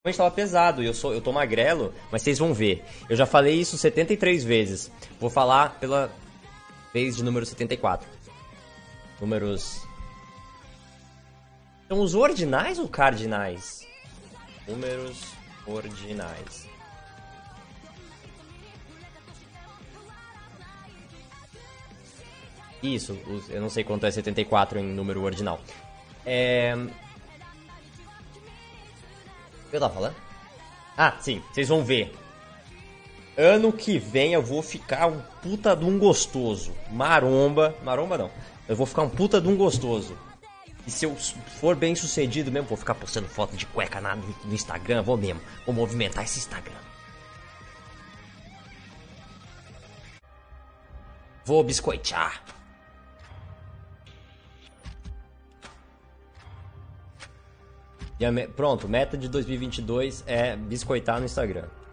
tava pesado e eu tô magrelo, mas vocês vão ver. Eu já falei isso 73 vezes. Vou falar pela vez de número 74. Números... São os ordinais ou cardinais? Números ordinais. Isso, eu não sei quanto é 74 em número ordinal. O que eu tava falando? Ah, sim, vocês vão ver. Ano que vem eu vou ficar um puta de um gostoso. Maromba não. Eu vou ficar um puta de um gostoso. E se eu for bem sucedido mesmo, vou ficar postando foto de cueca no Instagram, vou mesmo. Vou movimentar esse Instagram. Vou biscoitear. Pronto, meta de 2022 é biscoitar no Instagram.